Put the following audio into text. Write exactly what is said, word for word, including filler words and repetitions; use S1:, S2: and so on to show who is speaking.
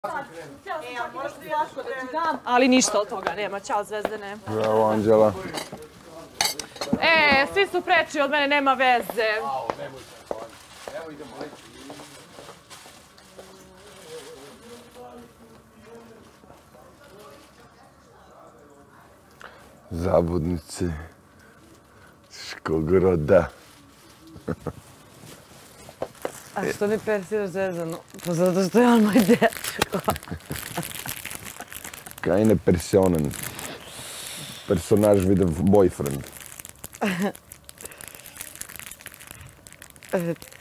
S1: E, a moraš ti jako da ti dam, ali ništa od toga nema. Ćao, Zvezdane.
S2: Bravo, Anđela.
S1: E, svi su preči od mene, nema veze.
S2: Evo idemo leći. Zabudnice Škogroda.
S1: A što mi persiraš Zvezdanu? Pa zato što je on moj dečko.
S2: Keine Personen. Personaž with a boyfriend.